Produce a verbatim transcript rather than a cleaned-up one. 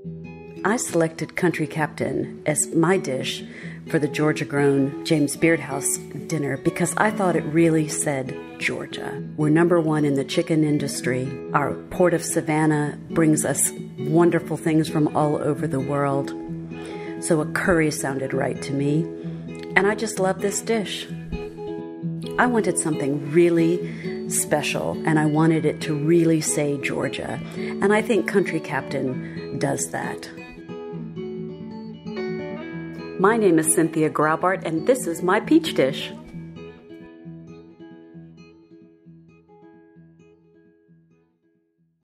I selected Country Captain as my dish for the Georgia-grown James Beard House dinner because I thought it really said Georgia. We're number one in the chicken industry. Our port of Savannah brings us wonderful things from all over the world. So a curry sounded right to me, and I just love this dish. I wanted something really special, and I wanted it to really say Georgia, and I think Country Captain does that. My name is Cynthia Graubart, and this is my peach dish.